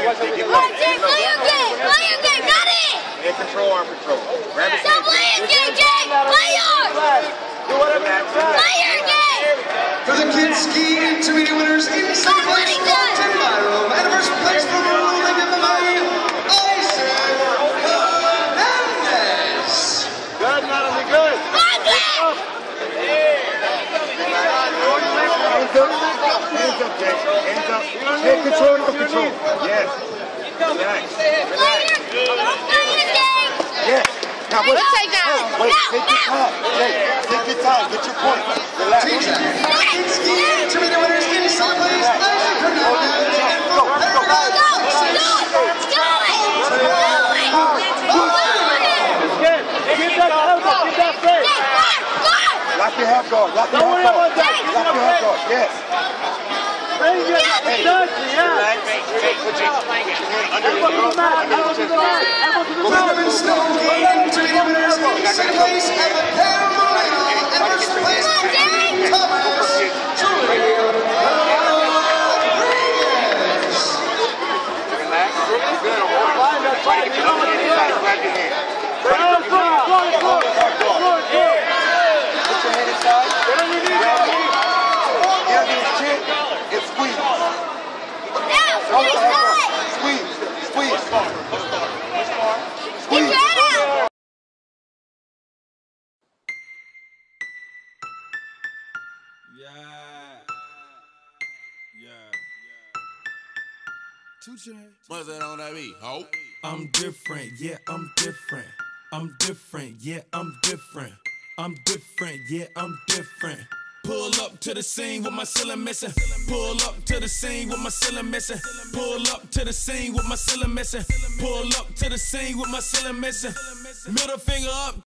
Play your game, got it! Head control, arm control. Grab his Don't play his game, Jay! Play yours! Play your game! For the kids ski intermediate winners in second place, Tim Byram, and first place for ruling MMA, Isaac Hernandez. Good, Natalie, good. Hands up, Jay. Hands up. Head control, arm control. Yes. Relax. Play your game! Yes. Now wait. Take that. Wait, take your time. Jay, take your time. Get your point. Relax. Kids ski intermediate winners in second place, Isaac Hernandez, and for third place, Lock your half guard. Lock your half guard. Lock your half guard. Yes. Women snow ski intermediate winners in second place, Evan Romero, and first place, Thomas Julio Rodriguez. Relax. You're good. Try to get your hand inside and grab your hand. Put your hand inside. Grab it. Get under his chin and squeeze. Squeeze. Squeeze. Squeeze. What's that on that beat? Ho. I'm different, yeah, I'm different. I'm different, yeah, I'm different. I'm different, yeah, I'm different. Pull up to the scene with my ceiling missing. Pull up to the scene with my ceiling missing. Pull up to the scene with my ceiling missing. Pull up to the scene with my ceiling missing. Middle finger up.